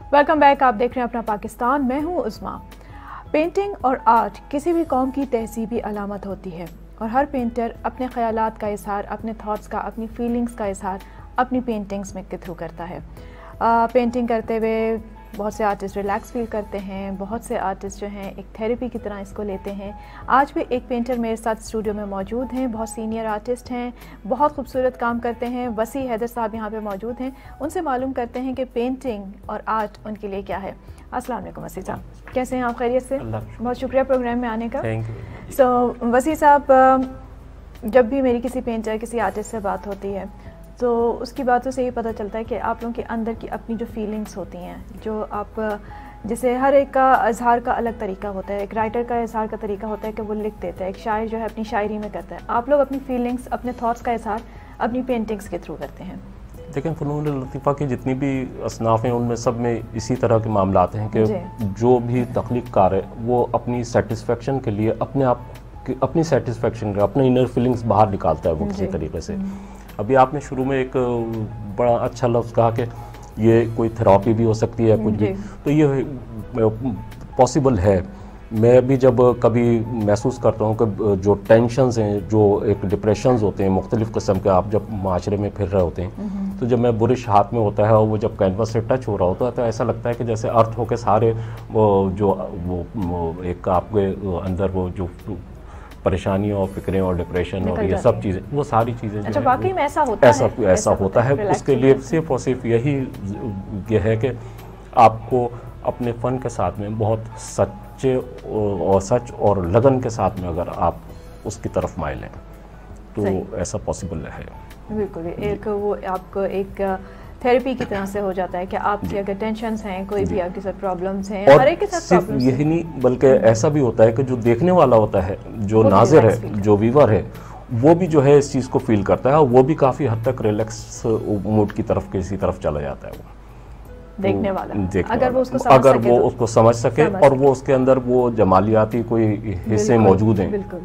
Welcome back. आप देख रहे हैं अपना पाकिस्तान। मैं हूं उस्मा। पेंटिंग और आर्ट किसी भी कौम की तहजीबी अलामत होती है और हर पेंटर अपने ख़यालात का इज़हार, अपने थॉट्स का, अपनी फीलिंग्स का इज़हार अपनी पेंटिंग्स में के थ्रू करता है। पेंटिंग करते हुए बहुत से आर्टिस्ट रिलैक्स फील करते हैं, बहुत से आर्टिस्ट जो हैं एक थेरेपी की तरह इसको लेते हैं। आज भी एक पेंटर मेरे साथ स्टूडियो में मौजूद हैं, बहुत सीनियर आर्टिस्ट हैं, बहुत खूबसूरत काम करते हैं। वसी हैदर साहब यहाँ पे मौजूद हैं, उनसे मालूम करते हैं कि पेंटिंग और आर्ट उनके लिए क्या है। अस्सलाम वालेकुम वसी साहब, कैसे हैं आप? खैरियत से? बहुत शुक्रिया प्रोग्राम में आने का। सो वसी साहब, जब भी मेरी किसी पेंटर, किसी आर्टिस्ट से बात होती है तो उसकी बातों से ये पता चलता है कि आप लोगों के अंदर की अपनी जो फीलिंग्स होती हैं, जो आप जैसे हर एक का इज़हार का अलग तरीका होता है। एक राइटर का इज़हार का तरीका होता है कि वो लिख देता है, एक शायर जो है अपनी शायरी में करता है। आप लोग अपनी फीलिंग्स, अपने थॉट्स का इज़हार अपनी पेंटिंग्स के थ्रू करते हैं। लेकिन फ़नून लतीफ़ा की जितनी भी असनाफ़ हैं उनमें सब में इसी तरह के मामलात हैं कि जो भी तख्लीक कार है वो अपनी सेटिस्फेक्शन के लिए अपने आप की अपनी सेटिस्फेक्शन के अपने इनर फीलिंग्स बाहर निकालता है वो किसी तरीके से। अभी आपने शुरू में एक बड़ा अच्छा लफ्ज़ कहा कि ये कोई थेरापी भी हो सकती है कुछ भी, तो ये पॉसिबल है। मैं भी जब कभी महसूस करता हूँ कि जो टेंशन्स हैं, जो एक डिप्रेशंस होते हैं मुख्तलिफ़ किस्म के, आप जब माशरे में फिर रहे होते हैं तो जब मैं बुरिश हाथ में होता है और वो जब कैनवस से टच हो रहा होता है तो ऐसा लगता है कि जैसे अर्थ होकर सारे वो एक आपके अंदर वो जो परेशानियाँ और फिक्रें और डिप्रेशन और ये सब चीज़ें, वो सारी चीज़ें अच्छा, वाकई में ऐसा होता है। उसके लिए सिर्फ और सिर्फ यही ये है कि आपको अपने फ़न के साथ में बहुत सच्चे और सच और लगन के साथ में अगर आप उसकी तरफ माइल हैं तो ऐसा पॉसिबल है। बिल्कुल, एक वो आपको एक थेरेपी की तरह से हो जाता है कि आपकी अगर टेंशन्स हैं, कोई भी आपके साथ प्रॉब्लम्स हैं, हर एक के साथ प्रॉब्लम्स हैं। यही नहीं बल्कि ऐसा भी होता है कि जो देखने वाला होता है, जो नाज़िर है, जो व्यूअर है, वो भी जो है इस चीज़ को फील करता है और वो भी काफ़ी हद तक रिलैक्स मूड की तरफ किसी तरफ चला जाता है। वो देखने वाला अगर वो उसको समझ सके और वो उसके अंदर वो जमालियाती कोई हिस्से मौजूद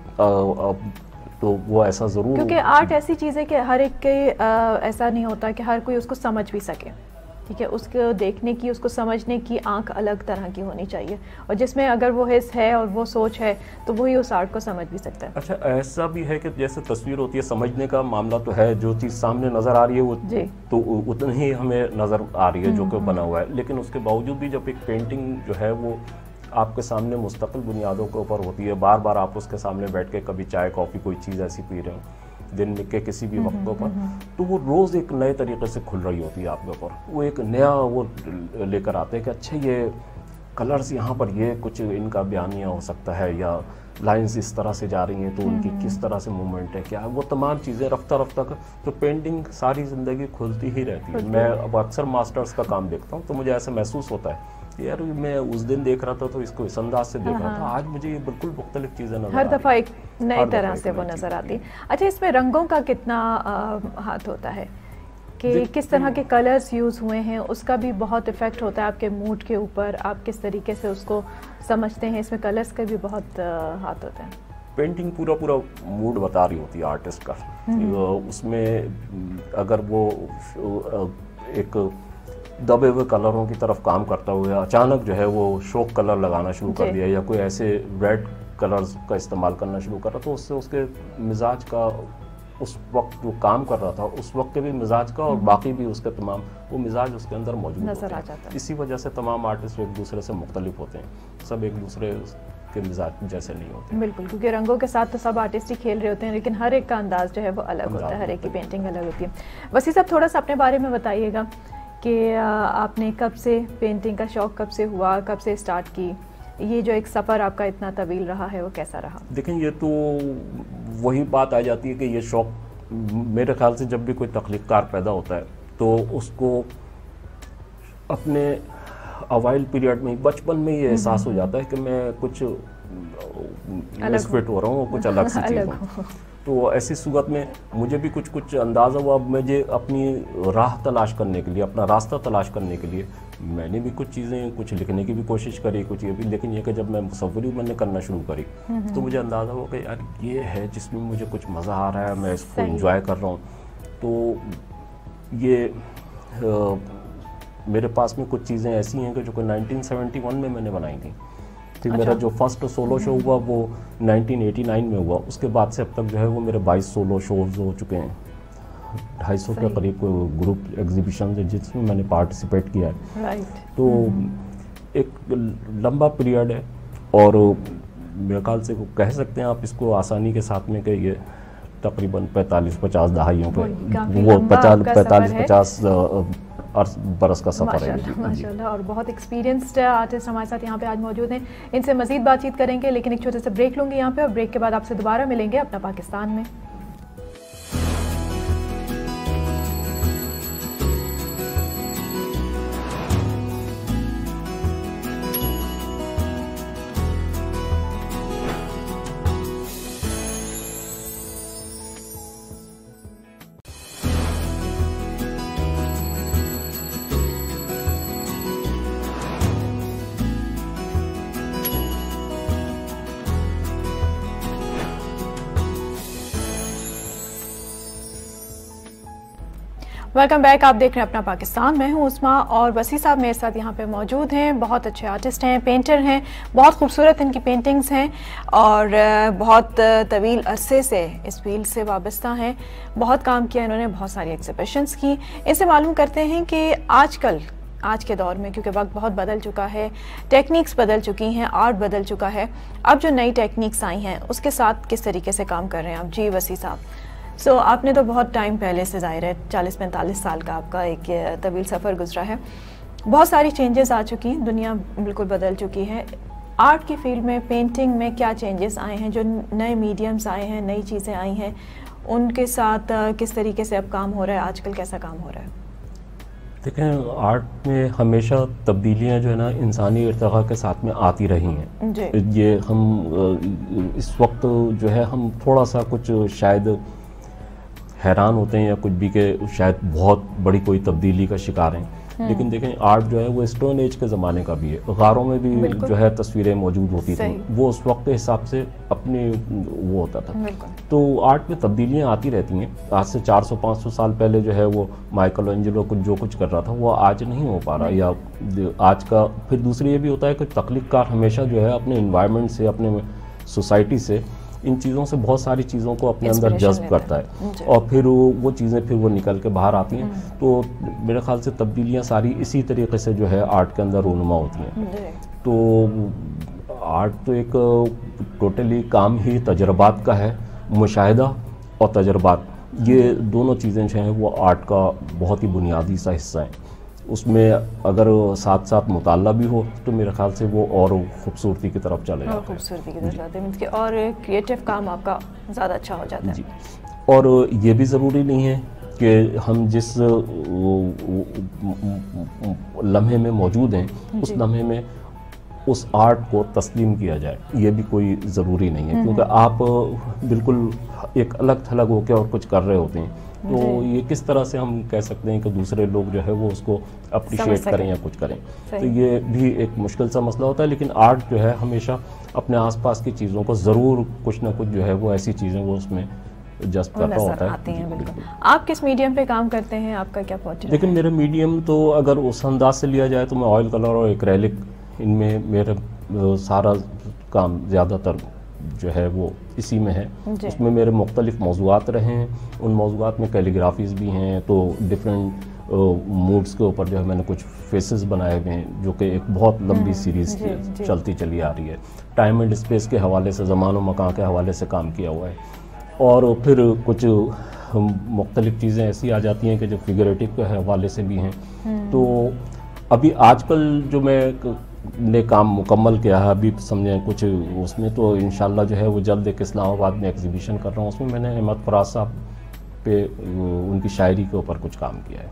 हैं तो वो ऐसा ज़रूर, क्योंकि आर्ट ऐसी चीज़ है कि हर एक के ऐसा नहीं होता कि हर कोई उसको समझ भी सके। ठीक है, उसको देखने की, उसको समझने की आंख अलग तरह की होनी चाहिए और जिसमें अगर वो हिस्स है और वो सोच है तो वही उस आर्ट को समझ भी सकता है। अच्छा, ऐसा भी है कि जैसे तस्वीर होती है, समझने का मामला तो है, जो चीज़ सामने नज़र आ रही है वो तो उतनी ही हमें नज़र आ रही है जो कि बना हुआ है। लेकिन उसके बावजूद भी जब एक पेंटिंग जो है वो आपके सामने मुस्तकिल बुनियादों के ऊपर होती है, बार बार आप उसके सामने बैठ के कभी चाय कॉफ़ी कोई चीज़ ऐसी पी रहे हो दिन के किसी भी वक्तों पर, तो वो रोज़ एक नए तरीके से खुल रही होती है आपके ऊपर। वो एक नया वो लेकर आते हैं कि अच्छा ये कलर्स यहाँ पर ये कुछ इनका बयानिया हो सकता है, या लाइंस इस तरह से जा रही हैं तो उनकी किस तरह से मूवमेंट है, क्या है, वो तमाम चीज़ें रफ्ता रफ्ता का। तो पेंटिंग सारी ज़िंदगी खुलती ही रहती है। मैं अब अक्सर मास्टर्स का काम देखता हूँ तो मुझे ऐसा महसूस होता है यार मैं उस दिन देख रहा था तो इसको इस अंदाज से देख रहा था, आज मुझे ये बिल्कुल मुख्तलिफ चीज़ें नजर हर दफ़ा एक नई तरह से वो नज़र आती है। अच्छा, इसमें रंगों का कितना हाथ होता है कि किस तरह के कलर्स यूज़ हुए हैं, उसका भी बहुत इफ़ेक्ट होता है आपके मूड के ऊपर, आप किस तरीके से उसको समझते हैं, इसमें कलर्स का भी बहुत हाथ होता है। पेंटिंग पूरा मूड बता रही होती है आर्टिस्ट का। उसमें अगर वो एक दबे हुए कलरों की तरफ काम करता हुआ अचानक जो है वो शोक कलर लगाना शुरू कर दिया या कोई ऐसे रेड कलर्स का इस्तेमाल करना शुरू कर रहा, तो उससे उसके मिजाज का उस वक्त जो काम कर रहा था उस वक्त के भी मिजाज का और बाकी भी उसके तमाम वो मिजाज उसके अंदर मौजूद नजर आ जाता है। इसी वजह से तमाम आर्टिस्ट एक दूसरे से मुख्तलिफ होते हैं, सब एक दूसरे के मिजाज जैसे नहीं होते। बिल्कुल, क्योंकि रंगों के साथ तो सब आर्टिस्ट ही खेल रहे होते हैं, लेकिन हर एक का अंदाज जो है वो अलग होता है, हर एक की पेंटिंग अलग होती है। वसी साहब, थोड़ा सा अपने बारे में बताइएगा कि आपने कब से पेंटिंग का शौक़ कब से हुआ, कब से स्टार्ट की, ये जो एक सफ़र आपका इतना तवील रहा है वो कैसा रहा? देखें, ये तो वही बात आ जाती है कि ये शौक़ मेरे ख्याल से जब भी कोई तख्लीक़कार पैदा होता है तो उसको अपने अवाइल पीरियड में, बचपन में ये एहसास हो जाता है कि मैं कुछ मिसफिट हो रहा हूँ, कुछ अलग सी चीज़ हूँ। तो ऐसी सूरत में मुझे भी कुछ अंदाज़ा हुआ। मुझे अपनी राह तलाश करने के लिए, अपना रास्ता तलाश करने के लिए मैंने भी कुछ चीज़ें, कुछ लिखने की भी कोशिश करी, कुछ ये भी, लेकिन ये कि जब मैं मुसव्वरी मैंने करना शुरू करी तो मुझे अंदाज़ा हुआ कि यार ये है जिसमें मुझे कुछ मज़ा आ रहा है, मैं इसको इंजॉय कर रहा हूँ। तो ये میرے پاس میں کچھ چیزیں ایسی ہیں کہ جو کہ 1971 میں میں نے بنائی تھیں. پھر میرا جو فرسٹ سولو شو ہوا وہ 1989 میں ہوا. اس کے بعد سے اب تک جو ہے وہ میرے 22 سولو شوز ہو چکے ہیں. 250 کے قریب گروپ ایگزیبیشن ہے جس میں نے پارٹیسپیٹ کیا ہے. تو ایک لمبا پیریڈ ہے اور میرے خیال سے کہہ سکتے ہیں آپ اس کو آسانی کے ساتھ میں کہ یہ تقریباً 45-50 دہائیوں پہ وہ 45-50 برس کا سفر ہے. ماشاءاللہ. اور بہت ایکسپیرینسڈ آرٹسٹ ہمارے ساتھ یہاں پہ آج موجود ہیں. ان سے مزید بات چیت کریں گے لیکن ایک چھوٹے سے بریک لوں گی یہاں پہ, اور بریک کے بعد آپ سے دوبارہ ملیں گے اپنا پاکستان میں. Welcome back. آپ دیکھ رہے ہیں اپنا پاکستان. میں ہوں عثما اور وسیع صاحب میرے ساتھ یہاں پہ موجود ہیں. بہت اچھے آرٹسٹ ہیں, پینٹر ہیں, بہت خوبصورت ان کی پینٹنگز ہیں اور بہت طویل عرصے سے اس فیلڈ سے وابستہ ہیں. بہت کام کیا انہوں نے, بہت ساری ایگزیبیشنز کی. ان سے معلوم کرتے ہیں کہ آج کے دور میں کیونکہ وقت بہت بدل چکا ہے, ٹیکنیکس بدل چکی ہیں, آرٹ بدل چکا ہے, اب جو نئی ٹیکنیکس آئی ہیں اس کے ساتھ کس طریقے سے کام کر رہے ہیں آپ. جی وسیع صاحب, آپ نے تو بہت ٹائم پہلے سے, ظاہر ہے 40-45 سال کا آپ کا ایک طویل سفر گزرا ہے. بہت ساری چینجز آ چکی ہیں, دنیا بالکل بدل چکی ہے. آرٹ کی فیلڈ میں, پینٹنگ میں کیا چینجز آئے ہیں, جو نئے میڈیمز آئے ہیں, نئی چیزیں آئی ہیں, ان کے ساتھ کس طریقے سے اب کام ہو رہا ہے, آج کل کیسا کام ہو رہا ہے؟ دیکھیں, آرٹ میں ہمیشہ تبدیلیاں جو ہے نا انسانی ارتقاء کے ساتھ میں آتی رہی ہیں. یہ ہم اس وقت جو ہے ہم تھوڑا سا کچھ شاید حیران ہوتے ہیں یا کچھ بھی کہ شاید بہت بڑی کوئی تبدیلی کا شکار ہیں, لیکن دیکھیں آرٹ جو ہے وہ اسٹون ایج کے زمانے کا بھی ہے. غاروں میں بھی جو ہے تصویریں موجود ہوتی تھیں, وہ اس وقت کے حساب سے اپنے وہ ہوتا تھا. تو آرٹ میں تبدیلیاں آتی رہتی ہیں. آج سے 400-500 سال پہلے جو ہے وہ مائیکل اینجلو جو کچھ کر رہا تھا وہ آج نہیں ہو پا رہا, یا آج کا. پھر دوسری یہ بھی ہوتا ہے کہ تخلیق کار ہمیشہ جو ہے اپنے انوائرمنٹ سے, اپنے سوسائٹی سے, ان چیزوں سے بہت ساری چیزوں کو اپنے اندر جذب کرتا ہے اور پھر وہ چیزیں پھر وہ نکل کے باہر آتی ہیں. تو میرے خیال سے تبدیلیاں ساری اسی طریقے سے جو ہے آرٹ کے اندر رونما ہوتی ہیں. تو آرٹ تو ایک ٹوٹلی کام ہی تجربات کا ہے. مشاہدہ اور تجربات, یہ دونوں چیزیں جو ہیں وہ آرٹ کا بہت ہی بنیادی سا حصہ ہیں. اس میں اگر ساتھ ساتھ مطالعہ بھی ہو تو میرے خیال سے وہ اور خوبصورتی کی طرف چلے جاتے ہیں. خوبصورتی کی طرف جاتے ہیں اور کریٹو کام آپ کا زیادہ اچھا ہو جاتا ہے. جی, اور یہ بھی ضروری نہیں ہے کہ ہم جس لمحے میں موجود ہیں اس لمحے میں اس آرٹ کو تسلیم کیا جائے, یہ بھی کوئی ضروری نہیں ہے, کیونکہ آپ بالکل ایک الگ تھلگ ہو کے اور کچھ کر رہے ہوتے ہیں. تو یہ کس طرح سے ہم کہہ سکتے ہیں کہ دوسرے لوگ جو ہے وہ اس کو اپریشیٹ کریں یا کچھ کریں. تو یہ بھی ایک مشکل سا مسئلہ ہوتا ہے. لیکن آرٹ جو ہے ہمیشہ اپنے آس پاس کی چیزوں کو ضرور کچھ نہ کچھ جو ہے وہ ایسی چیزیں وہ اس میں جذب کرتا ہوتا ہے. بالکل. آپ کس میڈیم پہ کام کرتے ہیں, آپ کا کیا پہنچ رہا ہے؟ لیکن میرے میڈیم تو اگر اس انداز سے لیا جائے تو میں آئل کلر اور ایکریلک, ان میں میرا سارا کام زیادہ تر جو ہے وہ اسی میں ہے. اس میں میرے مختلف موضوعات رہے ہیں, ان موضوعات میں کیلیگرافیز بھی ہیں. تو ڈفرینٹ موڈز کے اوپر جو ہے میں نے کچھ فیسز بنائے ہوئے ہیں جو کہ ایک بہت لمبی سیریز چلتی چلی آ رہی ہے. ٹائم اینڈ اسپیس کے حوالے سے, زمان و مکان کے حوالے سے کام کیا ہوا ہے. اور پھر کچھ مختلف چیزیں ایسی آ جاتی ہیں کہ جو فگریٹو کے حوالے سے بھی ہیں. تو ابھی آج کل جو میں نے کام مکمل کیا ہے ابھی سمجھیں کچھ اس میں, تو انشاءاللہ جو ہے وہ جلد ایک اسلام آباد میں ایگزیبیشن کر رہا ہوں. اس میں میں نے احمد فراز صاحب پہ ان کی شاعری کے اوپر کچھ کام کیا ہے.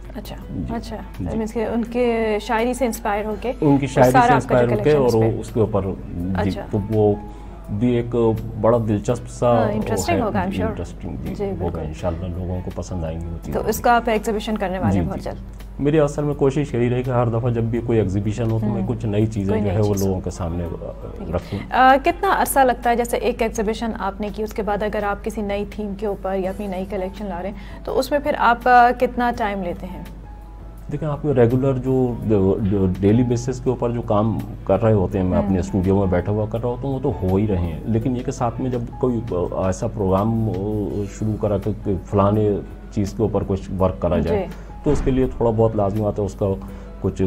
اچھا, ان کے شاعری سے انسپائر ہو کے, ان کی شاعری سے انسپائر ہو کے اور اس کے اوپر تو وہ بھی ایک بڑا دلچسپ سا انٹرسٹنگ ہوگا. ہوگا انشاءاللہ, لوگوں کو پسند آئیں گی. تو اس کا آپ ایگزیبیشن کرنے والے ہیں بہت جلد؟ میری اصل میں کوشش یہی رہی کہ ہر دفعہ جب بھی کوئی ایگزیبیشن ہو تو میں کچھ نئی چیزیں جو ہے وہ لوگوں کے سامنے رکھوں. کتنا عرصہ لگتا ہے, جیسے ایک ایگزیبیشن آپ نے کی, اس کے بعد اگر آپ کسی نئی تھیم کے اوپر یا اپنی نئی کلیکشن لا رہے ہیں تو اس میں پھر آپ کتنا ٹائم لیتے ہیں؟ دیکھیں آپ ریگولر جو ڈیلی بیسس کے اوپر جو کام کر رہے ہوتے ہیں، میں اپنے اسٹوڈیو میں بیٹھا ہوا کر رہا ہوتا ہوں، وہ تو ہو ہی رہے ہیں، لیکن یہ کہ ساتھ میں جب کوئی ایسا پروگرام شروع کرا کہ فلانے چیز کے اوپر کچھ ورک کرا جائے تو اس کے لیے تھوڑا بہت لازمی آتا ہے، اس کا کچھ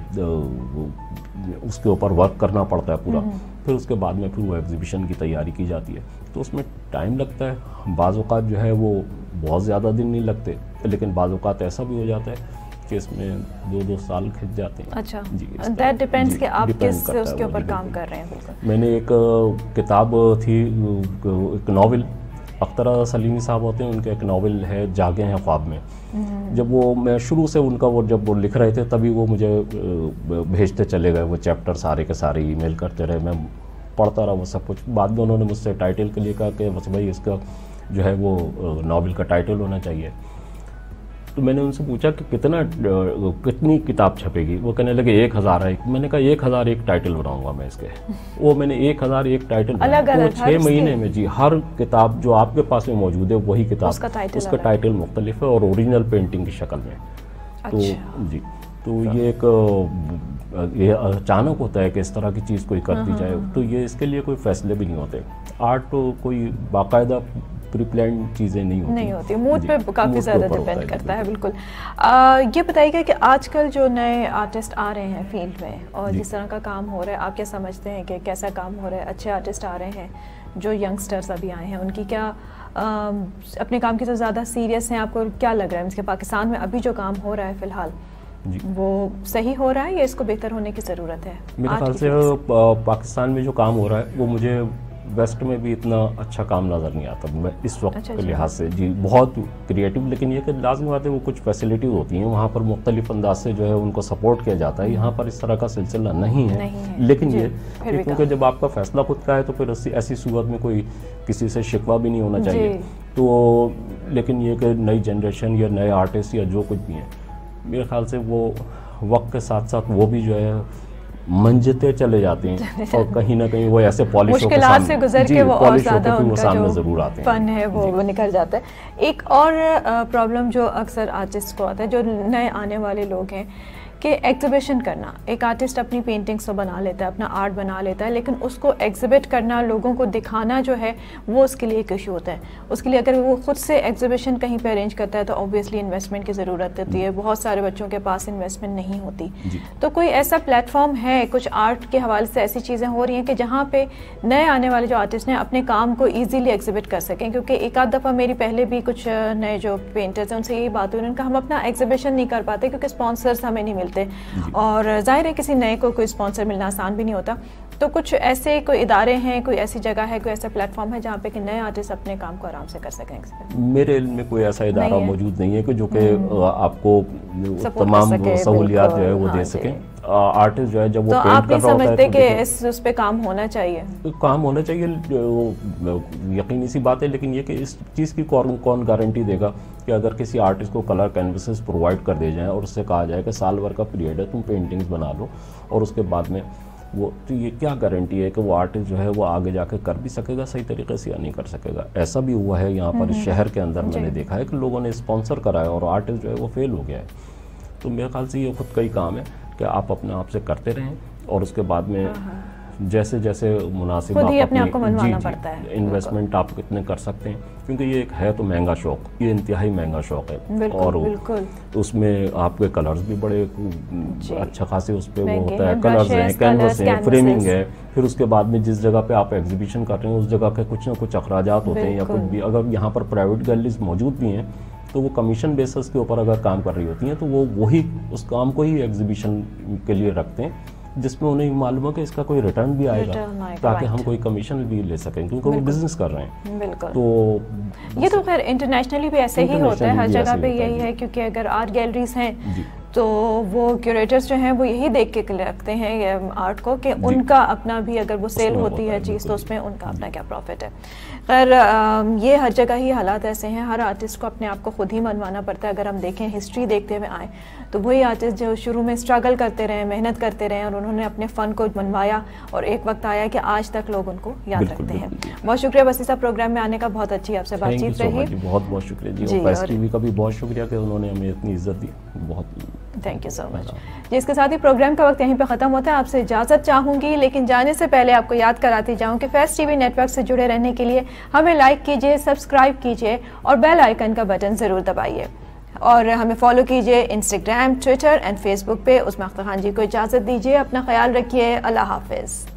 اس کے اوپر ورک کرنا پڑتا ہے پورا، پھر اس کے بعد میں پھر وہ ایگزیبیشن کی تیاری کی جاتی ہے، تو اس میں ٹائم لگتا ہے، بعض اوقات جو ہے وہ بہت زیادہ دن نہیں لگتے، لیکن بعض اوقات ایسا بھی ہو جاتا ہے کہ اس میں 2 سال کھنچ جاتے ہیں۔ اچھا، دیٹ ڈیپینڈس کہ آپ کس اس کے اوپر کام کر رہے ہیں۔ میں نے ایک کتاب تھی، ایک ناول، اختر سلیمی صاحب ہوتے ہیں، ان کا ایک ناول ہے جاگے ہیں خواب میں، جب وہ میں شروع سے ان کا وہ جب وہ لکھ رہے تھے تبھی وہ مجھے بھیجتے چلے گئے وہ چیپٹر سارے کے سارے، ای میل کرتے رہے، میں پڑھتا رہا وہ سب کچھ، بعد میں انہوں نے مجھ سے ٹائٹل کے لیے کہا کہ بس بھائی اس کا جو ہے وہ ناول کا ٹائٹل ہونا چاہیے، تو میں نے ان سے پوچھا کہ کتنی کتاب چھپے گی، وہ کہنے لگے 1000 ہے، میں نے کہا 1001 ٹائٹل بناؤں گا میں اس کے، وہ میں نے 1001 ٹائٹل بنایا، 6 مہینے میں، جی، ہر کتاب جو آپ کے پاس میں موجود ہے وہی کتاب، اس کا ٹائٹل مختلف ہے اور اوریجنل پینٹنگ کی شکل میں، تو جی، تو یہ ایک یہ اچانک ہوتا ہے کہ اس طرح کی چیز کوئی کر دی جائے، تو یہ اس کے لیے کوئی فیصلے بھی نہیں ہوتے، آرٹ تو کوئی باقاعدہ پری پلان چیزیں نہیں ہوتی، موڈ پہ کافی زیادہ ڈیپینڈ کرتا ہے۔ بالکل، یہ بتائیے گا کہ آج کل جو نئے آرٹسٹ آ رہے ہیں فیلڈ میں اور جس طرح کا کام ہو رہا ہے، آپ کیا سمجھتے ہیں کہ کیسا کام ہو رہا ہے؟ اچھے آرٹسٹ آ رہے ہیں جو ینگسٹرز ابھی آئے ہیں، ان کی کیا اپنے کام کی تو زیادہ سیریس ہیں؟ آپ کو کیا لگ رہا ہے کہ پاکستان میں ابھی جو کام ہو رہا ہے فی الحال وہ صحیح ہو رہا ہے یا اس کو بہتر ہونے کی ضرورت ہے؟ میرے خیال سے پاکستان میں جو کام ہو رہا ہے وہ مجھے ویسٹ میں بھی اتنا اچھا کام نظر نہیں آتا میں اس وقت کے لحاظ سے، جی، بہت کریٹیو، لیکن یہ کہ لازمی بات ہے وہ کچھ فیسلٹیز ہوتی ہیں وہاں پر، مختلف انداز سے جو ہے ان کو سپورٹ کیا جاتا ہے، یہاں پر اس طرح کا سلسلہ نہیں ہے، لیکن یہ کیونکہ جب آپ کا فیصلہ خود کا ہے تو پھر ایسی صورت میں کوئی کسی سے شکوہ بھی نہیں ہونا چاہیے، تو لیکن یہ کہ نئی جنریشن یا نئے آرٹسٹ یا جو کچھ بھی ہیں، میرے خیال سے وہ وقت کے ساتھ ساتھ وہ بھی جو ہے منجتے چلے جاتے ہیں اور کہیں نہ کہیں وہ ایسے مشکلات سے گزر کے وہ اور زیادہ ان کا ضرور آتے ہیں، فن ہے وہ نکل جاتا ہے۔ ایک اور پرابلم جو اکثر آرٹسٹ کو آتا ہے، جو نئے آنے والے لوگ ہیں، کہ ایگزیبیشن کرنا، ایک آرٹسٹ اپنی پینٹنگس تو بنا لیتا ہے، اپنا آرٹ بنا لیتا ہے، لیکن اس کو ایگزیبٹ کرنا، لوگوں کو دکھانا جو ہے وہ اس کے لیے ایک ایشو ہوتا ہے۔ اس کے لیے اگر وہ خود سے ایگزیبیشن کہیں پہ ارینج کرتا ہے تو اوبویسلی انویسٹمنٹ کی ضرورت ہوتی ہے، بہت سارے بچوں کے پاس انویسٹمنٹ نہیں ہوتی، تو کوئی ایسا پلیٹ فارم ہے، کچھ آرٹ کے حوالے سے ایسی چیزیں ہو رہی ہیں کہ جہاں پہ نئے آنے والے جو آرٹسٹ ہیں اپنے کام کو ایزیلی ایگزیبٹ کر سکیں؟ کیونکہ ایک آدھ دفعہ میری پہلے بھی کچھ نئے جو پینٹرز ہیں ان سے یہی بات ہوئی، ان کا ہم اپنا ایگزیبیشن نہیں کر پاتے کیونکہ اسپانسرز ہمیں نہیں ملتے، اور ظاہر ہے کسی نئے کو کوئی اسپانسر ملنا آسان بھی نہیں ہوتا، تو کچھ ایسے کوئی ادارے ہیں، کوئی ایسی جگہ ہے، کوئی ایسا پلیٹ فارم ہے جہاں پہ کہ نئے آرٹسٹ اپنے کام کو آرام سے کر سکیں؟ میرے علم میں کوئی ایسا ادارہ موجود نہیں ہے کہ جو کہ آپ کو تمام سہولیات جو ہے وہ دے سکیں۔ آرٹسٹ جو ہے جب وہ پینٹ کر رہا ہوتا ہے، تو آپ سمجھتے کہ اس پہ کام ہونا چاہیے؟ کام ہونا چاہیے، یقینی سی بات ہے، لیکن یہ کہ اس چیز کی کون گارنٹی دے گا کہ اگر کسی آرٹسٹ کو کلر کینوسز پرووائڈ کر دے جائیں اور اس سے کہا جائے کہ سال بھر کا پیریڈ ہے، تم پینٹنگز بنا لو، اور اس کے بعد میں وہ، تو یہ کیا گارنٹی ہے کہ وہ آرٹسٹ جو ہے وہ آگے جا کے کر بھی سکے گا صحیح طریقے سے یا نہیں کر سکے گا؟ ایسا بھی ہوا ہے یہاں پر اس شہر کے اندر، میں نے دیکھا ہے کہ لوگوں نے اسپانسر کرا ہے اور آرٹسٹ جو ہے وہ فیل ہو گیا ہے، تو میرے خیال سے یہ خود کا ہی کام ہے کہ آپ اپنے آپ سے کرتے رہیں اور اس کے بعد میں جیسے جیسے مناسب انویسٹمنٹ آپ کتنے کر سکتے ہیں، کیونکہ یہ ایک ہے تو مہنگا شوق، یہ انتہائی مہنگا شوق ہے، اور اس میں آپ کے کلرز بھی بڑے اچھا خاصے اس پہ وہ ہوتا ہے، کلرز ہیں، کینوس ہیں، فریمنگ ہے، پھر اس کے بعد میں جس جگہ پہ آپ ایگزیبیشن کر رہے ہیں اس جگہ کے کچھ نہ کچھ اخراجات ہوتے ہیں یا کچھ بھی، اگر یہاں پر پرائیویٹ گیلریز موجود بھی ہیں تو وہ کمیشن بیسس کے اوپر اگر کام کر رہی ہوتی ہیں تو وہ وہی اس کام کو ہی ایگزیبیشن کے لیے رکھتے ہیں، جس میں انہیں معلوم ہے کہ اس کا کوئی ریٹرن بھی آئے گا تاکہ ہم کوئی کمیشن بھی لے سکیں، کیونکہ وہ بزنس کر رہے ہیں۔ تو یہ تو خیر انٹرنیشنلی بھی ایسے ہی ہوتا ہے، ہر جگہ پہ یہی ہے، کیونکہ اگر آرٹ گیلریز ہیں تو وہ کیوریٹرز جو ہیں وہ یہی دیکھ کے رکھتے ہیں آرٹ کو کہ ان کا اپنا بھی اگر وہ سیل ہوتی ہے چیز تو اس میں ان کا اپنا کیا پروفٹ ہے۔ خیر یہ ہر جگہ ہی حالات ایسے ہیں، ہر آرٹسٹ کو اپنے آپ کو خود ہی منوانا پڑتا ہے۔ اگر ہم دیکھیں ہسٹری دیکھتے ہوئے آئیں تو وہی آرٹسٹ جو شروع میں اسٹرگل کرتے رہے، محنت کرتے رہے اور انہوں نے اپنے فن کو منوایا اور ایک وقت آیا کہ آج تک لوگ ان کو یاد رکھتے ہیں۔ بہت شکریہ وسیع صاحب، پروگرام میں آنے کا بہت اچھی آپ سے بات چیت رہی۔ بہت بہت شکریہ جی، اور پیس ٹی وی کا بھی بہت شکریہ کہ انہوں نے ہمیں اتنی عزت دی، بہت تھینک یو سو مچ. جی اس کے ساتھ ہی پروگرام کا وقت یہیں پہ ختم ہوتا ہے. آپ سے اجازت چاہوں گی, لیکن جانے سے پہلے آپ کو یاد کراتی جاؤں کہ Faiz T V network سے جڑے رہنے کے لیے ہمیں لائک کیجیے, سبسکرائب کیجیے اور بیل آئیکن کا بٹن ضرور دبائیے, اور ہمیں فالو کیجیے Instagram, Twitter and Facebook پہ. عظمیٰ اختر خان جی کو اجازت دیجیے, اپنا خیال رکھیے, اللہ حافظ.